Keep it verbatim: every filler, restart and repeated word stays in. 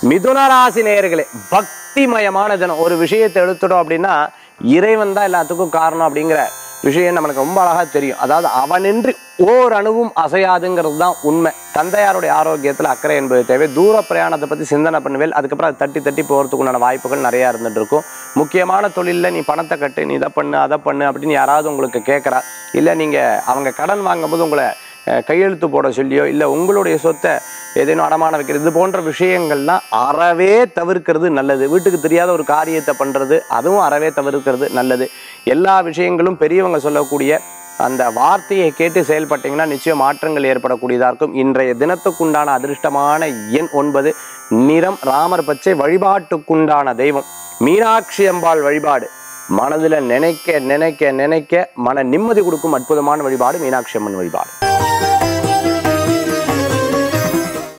மிதுன ராசி நேயர்களே, பக்திமயமான தினம். ஒரு விஷயத்தை எடுத்துட்டோம் அப்படின்னா இறைவன் தான் எல்லாத்துக்கும் காரணம் அப்படிங்கிற விஷயம் நம்மளுக்கு ரொம்ப அழகா தெரியும். அதாவது அவனின்றி ஓர் அணுவும் அசையாதுங்கிறது தான் உண்மை. தந்தையாருடைய ஆரோக்கியத்தில் அக்கறை என்பது தேவை. தூர பிரயாணத்தை பற்றி சிந்தனை பண்ணுவேல். அதுக்கப்புறம் அது தட்டி தட்டி போகிறதுக்கு உண்டான வாய்ப்புகள் நிறையா இருந்துட்டு இருக்கும். முக்கியமான தொழிலில் நீ பணத்தை கட்டு, நீ இதை பண்ணு அதை பண்ணு அப்படின்னு யாராவது உங்களுக்கு கேட்குறா, இல்லை நீங்கள் அவங்க கடன் வாங்கும்போது உங்களை கையெழுத்து போட சொல்லியோ, இல்லை உங்களுடைய சொத்தை ஏதேனும் அடமான வைக்கிறது, இது போன்ற விஷயங்கள்லாம் அறவே தவிர்க்கிறது நல்லது. வீட்டுக்கு தெரியாத ஒரு காரியத்தை பண்ணுறது அதுவும் அறவே தவிர்க்கிறது நல்லது. எல்லா விஷயங்களும் பெரியவங்க சொல்லக்கூடிய அந்த வார்த்தையை கேட்டு செயல்பட்டீங்கன்னா நிச்சயம் மாற்றங்கள் ஏற்படக்கூடியதாக இருக்கும். இன்றைய தினத்துக்குண்டான அதிர்ஷ்டமான எண் ஒன்பது. நிறம் ராமர் பச்சை. வழிபாட்டுக்குண்டான தெய்வம் மீனாட்சி அம்பாள் வழிபாடு. மனதில் நினைக்க நினைக்க நினைக்க மன நிம்மதி கொடுக்கும் அற்புதமான வழிபாடு மீனாட்சி அம்மன் வழிபாடு.